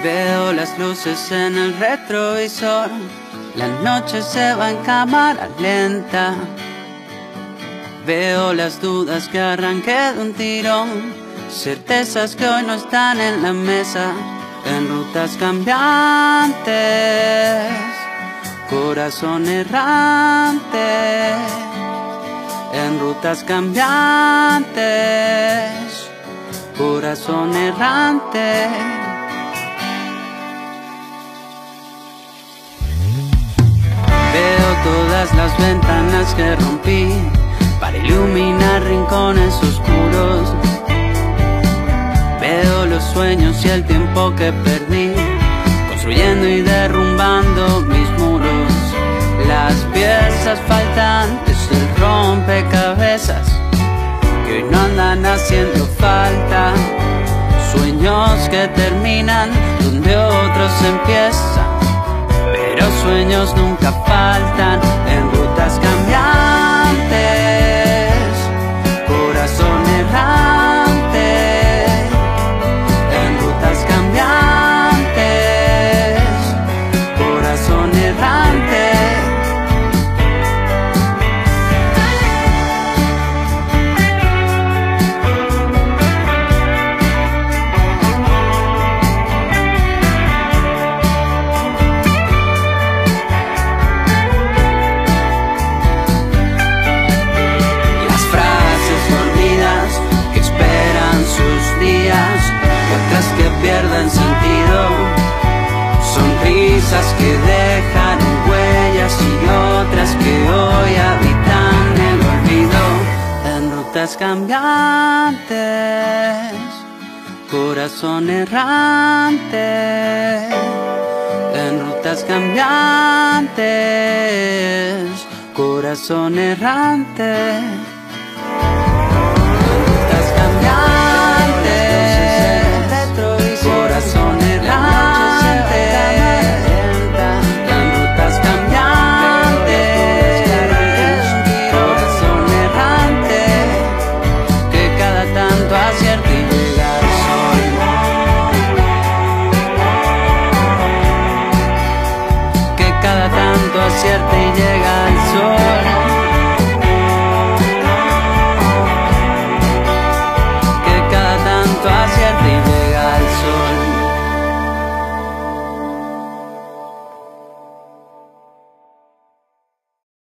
Veo las luces en el retrovisor, la noche se va en cámara lenta. Veo las dudas que arranqué de un tirón, certezas que hoy no están en la mesa. En rutas cambiantes, corazón errante. En rutas cambiantes, corazón errante. Veo todas las ventanas que rompí para iluminar rincones oscuros. Veo los sueños y el tiempo que perdí, construyendo y derrumbando mis muros. Las piezas faltantes del rompecabezas que hoy no andan haciendo falta. Sueños que terminan donde otros empiezan, pero sueños nunca faltan. En rutas cambiantes, corazón errante. En rutas cambiantes, corazón errante. Otras que pierden sentido, sonrisas que dejan huellas y otras que hoy habitan el olvido. En rutas cambiantes, corazón errante. En rutas cambiantes, corazón errante.